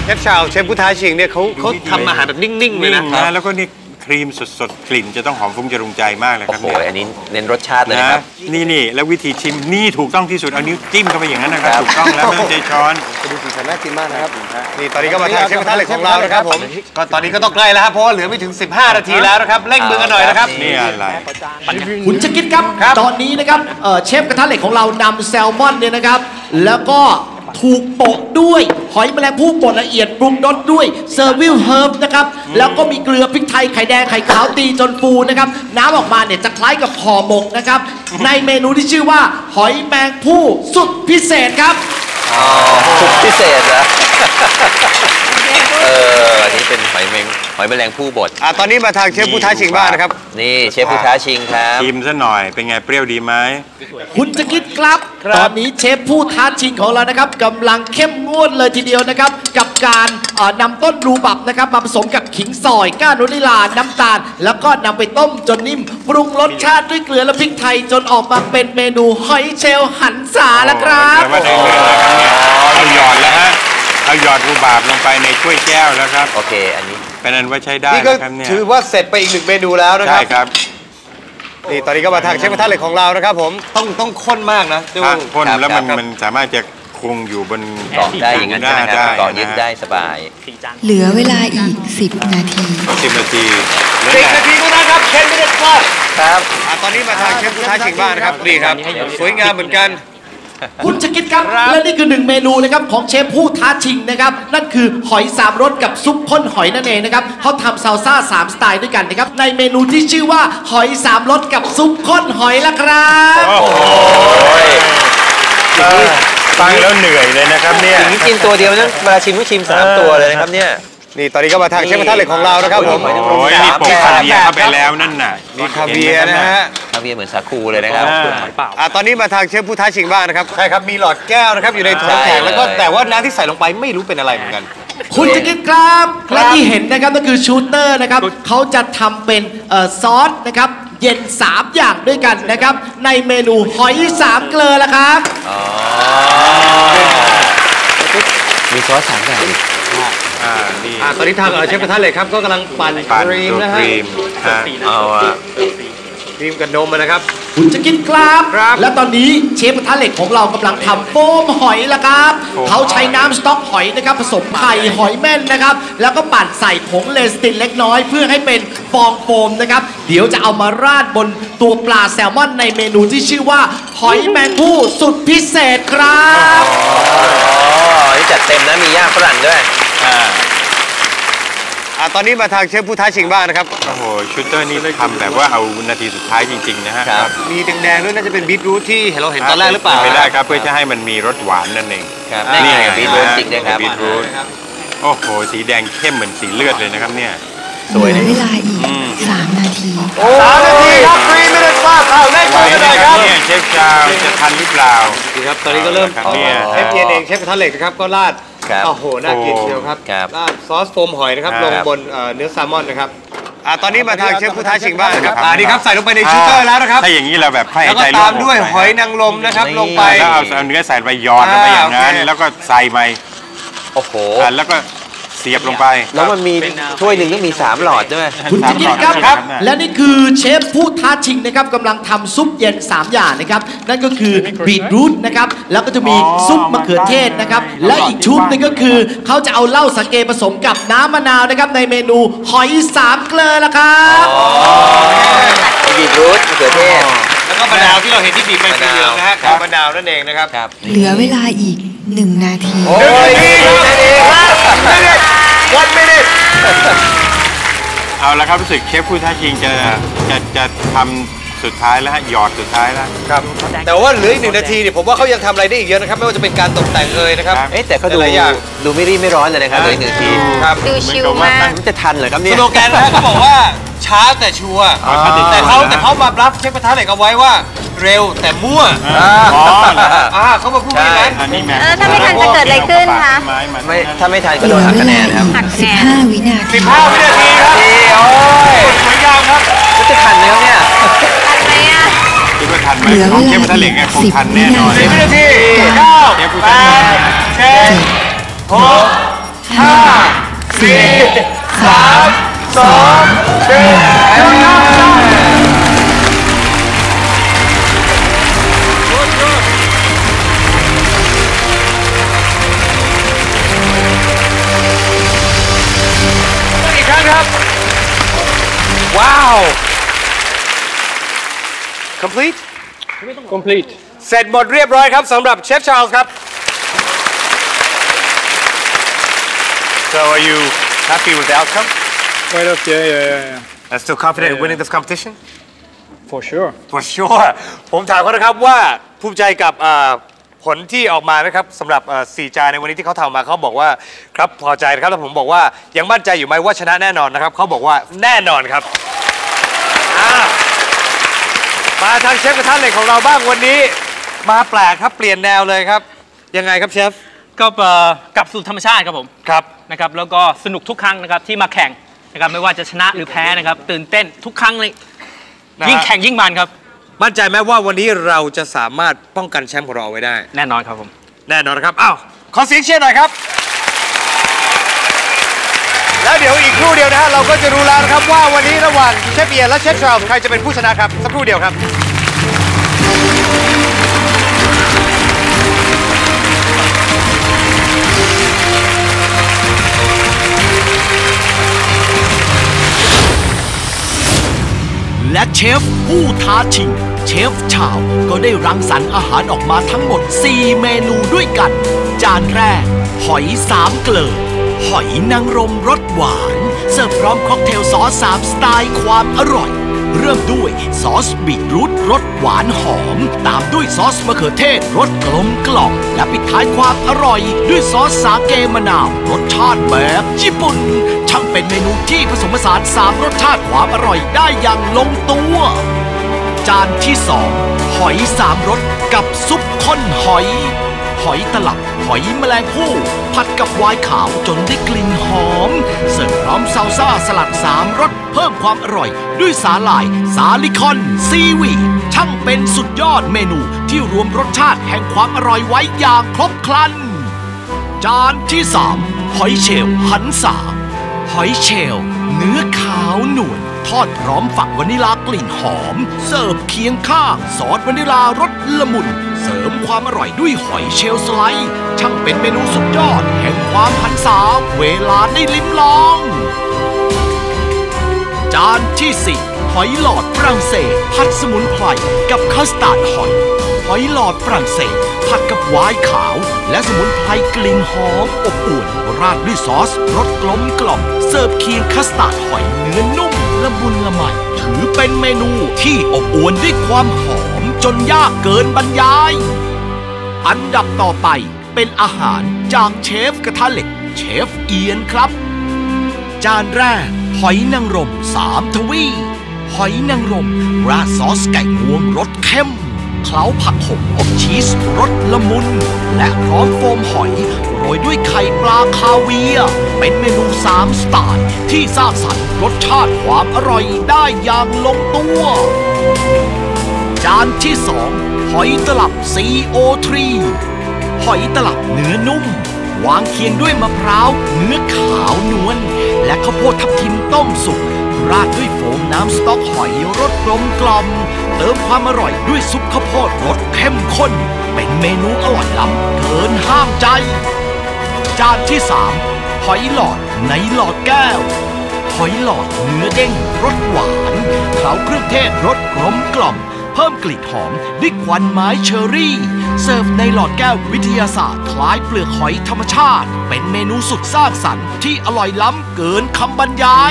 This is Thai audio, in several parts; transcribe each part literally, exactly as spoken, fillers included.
เชฟชาวเชฟผู้ท้าชิงเนี่ยเขาเขาทำอาหารแบบนิ่งๆเลยนะแล้วก็นี่ครีมสดๆกลิ่นจะต้องหอมฟุ้งจรุงใจมากเลยครับโอ้โหอันนี้เน้นรสชาติเลยครับนี่นี่แล้ววิธีชิมนี่ถูกต้องที่สุดเอานิ้วจิ้มเข้าไปอย่างนั้นนะครับถูกต้องแล้วไม่ต้องใช้ช้อนจะดูสีสันน่ากินมากนะครับนี่ตอนนี้ก็มาทางเชฟกระทะเหล็กของเรานะครับผมก็ตอนนี้ก็ต้องใกล้แล้วครับเพราะว่าเหลือไม่ถึงสิบห้านาทีแล้วนะครับเร่งมือกันหน่อยนะครับนี่อะไรคุณจะคิดครับตอนนี้นะครับเชฟกระทะเหล็กของเรานำแซลมอนเนี่ยนะครับแล้วก็ถูกโปะด้วยหอยแมลงภู่บดละเอียดปรุงรสด้วยเซอร์วิลเฮิร์บนะครับแล้วก็มีเกลือพริกไทยไข่แดงไข่ขาวตีจนฟูนะครับน้ำออกมาเนี่ยจะคล้ายกับห่อหมกนะครับในเมนูที่ชื่อว่าหอยแมงภู่สุดพิเศษครับอ๋อสุดพิเศษเหรอเอออันนี้เป็นหอยแมงหอยแมลงภู่บดอ่ะตอนนี้มาทางเชฟผู้ท้าชิงบ้างนะครับนี่เชฟผู้ท้าชิงครับชิมซะหน่อยเป็นไงเปรี้ยวดีไหมคุณจะคิดครับตอนนี้เชฟผู้ท้าชิงของเรานะครับกำลังเข้มงวดเลยทีเดียวนะครับกับการนำต้นรูบับนะครับมาผสมกับขิงซอยก้านวานิลาน้ำตาลแล้วก็นำไปต้มจนนิ่มปรุงรสชาติด้วยเกลือและพริกไทยจนออกมาเป็นเมนูหอยเชลล์หันษาแล้วครับแต่ว่าได้เรื่องแล้วครับเนี่ยเอาหยอดแล้วฮะเอาหยอดรูบาบลงไปในถ้วยแก้วแล้วครับโอเคอันนี้เป็นอันว่าใช้ได้นี่ก็ถือว่าเสร็จไปอีกหนึ่งเมนูแล้วนะครับใช่ครับนี่ตอนนี้ก็มาทางเชฟกระทะเหล็กของเรานะครับผมต้องต้องข้นมากนะข้นแล้วมันมันสามารถจะคงอยู่บนเกาะได้อย่างนั้นใช่ไหมครับเกาะยึดได้สบายเหลือเวลาอีกสิบนาทีสิบนาทีสิบนาทีก็ได้ครับเชฟไม่ได้พลาดครับตอนนี้มาทางเชฟผู้ท้าชิงบ้างนะครับนี่ครับสวยงามเหมือนกันคุณจะคิดครับและนี่คือหนึ่งเมนูนะครับของเชฟผู้ท้าชิงนะครับนั่นคือหอยสามรสกับซุปข้นหอยนั่นเองนะครับเขาทำซาลซ่าสามสไตล์ด้วยกันนะครับในเมนูที่ชื่อว่าหอยสามรสกับซุปข้นหอยละครับโอ้โหฟังแล้วเหนื่อยเลยนะครับเนี่ยอย่างนี้กินตัวเดียวนั่นเวลาชิมก็ชิมสามตัวเลยนะครับเนี่ยนี่ตอนนี้ก็มาทางเชฟกระทะเหล็กของเรานะครับผมโอ้ยมีโปะคาเวียเข้าไปแล้วนั่นน่ะมีคาเวียนะฮะคาเวียเหมือนสาคูเลยนะครับอ่าตอนนี้มาทางเชฟผู้ท้าชิงบ้างนะครับใช่ครับมีหลอดแก้วนะครับอยู่ในถุงแข็งแล้วก็แต่ว่าน้ำที่ใส่ลงไปไม่รู้เป็นอะไรเหมือนกันคุณจะคิดครับและที่เห็นนะครับนั่นคือชูเตอร์นะครับเขาจะทำเป็นซอสนะครับเย็นสามอย่างด้วยกันนะครับในเมนูหอยสามเกลือละครับมีซอสสามอย่างอ่านี่ตอนนี้ทางเชฟกระทะเหล็กครับก็กำลังปั่นครีมนะฮะเอาครีมกับนมนะครับคุณจะกินครับและตอนนี้เชฟกระทะเหล็กของเรากำลังทำโฟมหอยละครับเขาใช้น้ำสต๊อกหอยนะครับผสมไข่หอยแม่นนะครับแล้วก็ปั่นใส่ผงเลสตินเล็กน้อยเพื่อให้เป็นฟองโฟมนะครับเดี๋ยวจะเอามาราดบนตัวปลาแซลมอนในเมนูที่ชื่อว่าหอยแมงภู่สุดพิเศษครับอ๋อนี่จัดเต็มนะมีย่าฝรั่งด้วยอ่าตอนนี้มาทางเชฟผู้ท้าชิงบ้างนะครับโอ้โหชูเตอร์นี่ทำแบบว่าเอานาทีสุดท้ายจริงๆนะฮะมีแดงๆด้วยน่าจะเป็นบีทรูทที่เราเห็นตอนแรกหรือเปล่าไม่ได้ครับเพื่อจะให้มันมีรสหวานนั่นเองครับนี่ไงบีทรูทจริงด้วยครับบีทรูทโอ้โหสีแดงเข้มเหมือนสีเลือดเลยนะครับเนี่ยสวยเลยเวลาอีกสามนาทีสามนาทีครับฟรีไม่ได้พลาดเอาได้คุยกันเลยครับเนี่ยเชฟชาวจะทันหรือเปล่าดีครับตอนนี้ก็เริ่มเชฟเพียนเองเชฟกระทะเหล็กนะครับก็ราดโอ้โหน่ากินเชียวครับราดซอสโฟมหอยนะครับลงบนเนื้อแซลมอนนะครับอ่าตอนนี้มาทางเชฟผู้ท้าชิงบ้างนะครับอ่านี่ครับใส่ลงไปในชูเตอร์แล้วนะครับถ้าอย่างนี้เราแบบให้ใจตามด้วยหอยนางรมนะครับลงไปแล้วเอาเนื้อใส่ไปยอดลงไปอย่างนั้นแล้วก็ใส่ไปโอ้โหแล้วก็เสียบลงไปแล้วมันมีถ้วยหนึ่งก็มีสามหลอดด้วยคุณจะกินครับและนี่คือเชฟผู้ท้าชิงนะครับกำลังทำซุปเย็นสามอย่างนะครับนั่นก็คือบีทรูทนะครับแล้วก็จะมีซุปมะเขือเทศนะครับและอีกชุดนึงก็คือเขาจะเอาเหล้าสาเกผสมกับน้ำมะนาวนะครับในเมนูหอยสามเกลือละครับบีทรูทมะเขือเทศแล้วก็มะนาวที่เราเห็นที่บีบเป็นสีเหลืองนะฮะคือมะนาวนั่นเองนะครับเหลือเวลาอีกหนึ่งนาทีโอ้ยนี่ครับไม่ได้วันไม่ได้เอาละครับรู้สึกเชฟผู้ท้าชิงจะจะจะทำสุดท้ายแล้วฮะหยอดสุดท้ายแล้วครับแต่ว่าเหลืออีกหนึ่งนาทีเนี่ยผมว่าเขายังทำอะไรได้อีกเยอะนะครับไม่ว่าจะเป็นการตกแต่งเลยนะครับเอ๊ะแต่เขาดูดูไม่รีบไม่ร้อนเลยนะครับเหลืออีกหนึ่งนาทีครับดูชิลมากมันจะทันเหรอครับเนี่ยสโลแกนเขาบอกว่าช้าแต่ชัวร์แต่เขาแต่เขามารับเชฟกระทะเหล็กเอาไว้ว่าเร็วแต่มั่วอ่าเขามาพูดอย่างนั้นถ้าไม่ทันจะเกิดอะไรขึ้นคะไม่ถ้าไม่ทันก็โดนหักคะแนนครับหักสิบห้าวินาทีสิบห้าวินาทีครับโอ้ยสวยงามครับจะทันไหมครับเนี่ยทันไหมอ่ะคิดว่าทันไหมของเชฟกระทะเหล็กคงทันแน่นอนสิบวินาทีเก้าแปดเจ็ดหกห้าสี่สามสองหนึ่งหยุดครับอีกครั้งครับว้าว complete complete เสร็จหมดเรียบร้อยครับสำหรับเชฟชาร์ลส์ครับ so are you happy with the outcome Quite okay, yeah, yeah, yeah. and still confident in winning this competition For sure. for sure ผมถามเขานะครับว่าภูมิใจกับอ่าผลที่ออกมาไหมครับสำหรับอ่าสี่จานในวันนี้ที่เขาทำมาเขาบอกว่าครับพอใจนะครับแล้วผมบอกว่ายังมั่นใจอยู่ไหมว่าชนะแน่นอนนะครับเขาบอกว่าแน่นอนครับอ่ามาทางเชฟกระทะเหล็กของเราบ้างวันนี้มาแปลกครับเปลี่ยนแนวเลยครับยังไงครับเชฟก็กลับสู่ธรรมชาติครับผมครับนะครับแล้วก็สนุกทุกครั้งนะครับที่มาแข่งนะครับไม่ว่าจะชนะหรือแพ้นะครับตื่นเต้นทุกครั้งเลยยิ่งแข่งยิ่งมันครับมั่นใจไหมว่าวันนี้เราจะสามารถป้องกันแชมป์ของเราเอาไว้ได้แน่นอนครับผมแน่นอนครับอ้าวขอเสียงเชียร์หน่อยครับแล้วเดี๋ยวอีกครู่เดียวนะฮะเราก็จะรู้แล้วนะครับว่าวันนี้ระหว่างเชฟเอียนและเชฟชาร์ลส์ใครจะเป็นผู้ชนะครับสักครู่เดียวครับและเชฟผู้ท้าชิงเชฟชาวก็ได้รังสรรค์อาหารออกมาทั้งหมดสี่เมนูด้วยกันจานแรกหอยสามเกลอหอยนางรมรสหวานเสิร์ฟพร้อมค็อกเทลซอสสามสไตล์ความอร่อยเริ่มด้วยซอสบีทรูทรสหวานหอมตามด้วยซอสมะเขือเทศรสกลมกล่อมและปิดท้ายความอร่อยด้วยซอสสาเกมะนาวรสชาติแบบญี่ปุ่นช่างเป็นเมนูที่ผสมผสานสามรสชาติความอร่อยได้อย่างลงตัวจานที่สองหอยสามรสกับซุปข้นหอยหอยตลับหอยแมลงภู่ผัดกับไวน์ขาวจนได้กลิ่นหอมเสิร์ฟพร้อมซาลซ่าสลัดสามรสเพิ่มความอร่อยด้วยสาหร่ายสาลิคอนซีวีดช่างเป็นสุดยอดเมนูที่รวมรสชาติแห่งความอร่อยไว้อย่างครบครันจานที่สามหอยเชลล์หันษาหอยเชลล์เนื้อขาวนวลทอดพร้อมฝักวานิลากลิ่นหอมเสิร์ฟเคียงข้างซอสวานิลารสละมุนเสริมความอร่อยด้วยหอยเชลล์สไลด์ช่างเป็นเมนูสุดยอดแห่งความหันษาเวลาได้ลิ้มลองจานที่สี่หอยหลอดฝรั่งเศสผัดสมุนไพรกับคัสตาร์ดหอยหอยหลอดฝรั่งเศสผัดกับไวน์ขาวและสมุนไพรกลิ่นหอมอบอุ่นราดด้วยซอสรสกลมกล่อมเสิร์ฟเคียงคัสตาร์ดหอยเนื้อนุ่มละมุนละไมถือเป็นเมนูที่อบอวลด้วยความหอมจนยากเกินบรรยายอันดับต่อไปเป็นอาหารจากเชฟกระทะเหล็กเชฟเอียนครับจานแรกหอยนางรมสามทวีหอยนางรมราดซอสไก่งวงรสเข้มเคล้าผักขมอบชีสรสละมุนและพร้อมโฟมหอยโรยด้วยไข่ปลาคาเวียร์เป็นเมนูสามสไตล์ที่สร้างสรรค์รสชาติความอร่อยได้อย่างลงตัวจานที่สองหอยตลับ ซี โอ ทรี หอยตลับเนื้อนุ่มวางเคียงด้วยมะพร้าวเนื้อขาวนวลและข้าวโพดทับทิมต้มสุกราดด้วยโฟมน้ำสต๊อกหอยรสกลมกล่อมเติมความอร่อยด้วยซุปข้าวโพดรสเข้มข้นเป็นเมนูอร่อยล้ำเกินห้ามใจจานที่สามหอยหลอดในหลอดแก้วหอยหลอดเนื้อเด้งรสหวานเคล้าเครื่องเทศรสกลมกล่อมเพิ่มกลิ่นหอมด้วยควันไม้เชอรี่เสิร์ฟในหลอดแก้ววิทยาศาสตร์คล้ายเปลือกหอยธรรมชาติเป็นเมนูสุดสร้างสรรค์ที่อร่อยล้ำเกินคำบรรยาย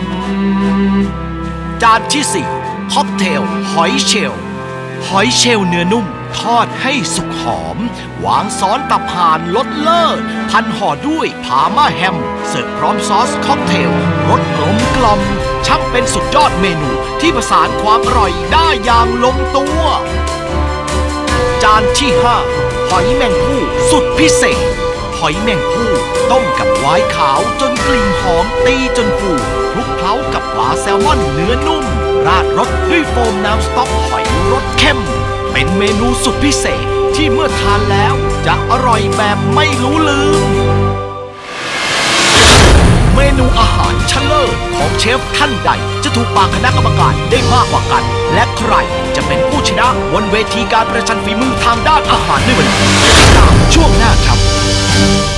จานที่สี่ค็อกเทลหอยเชลล์หอยเชลล์เนื้อนุ่มทอดให้สุกหอมวางซ้อนตับห่านรสเลิศพันห่อด้วยพาม่าแฮมเสิร์ฟพร้อมซอสค็อกเทลรสกลมกล่อมช่างเป็นสุดยอดเมนูที่ผสานความอร่อยได้อย่างลงตัวจานที่ห้าหอยแมงภู่สุดพิเศษหอยแมงภู่ต้มกับไวน์ขาวจนกลิ่นหอมตีจนฟูคลุกเคล้ากับปลาแซลมอนเนื้อนุ่มราดรสด้วยโฟมน้ำสต๊อกหอยรสเข้มเป็นเมนูสุดพิเศษที่เมื่อทานแล้วจะอร่อยแบบไม่รู้ลืมเมใดจะถูกปากคณะกรรมการได้มากกว่ากัน และใครจะเป็นผู้ชนะบนเวทีการประชันฝีมือทางด้านอาหารในวันนี้ติดตามช่วงหน้าครับ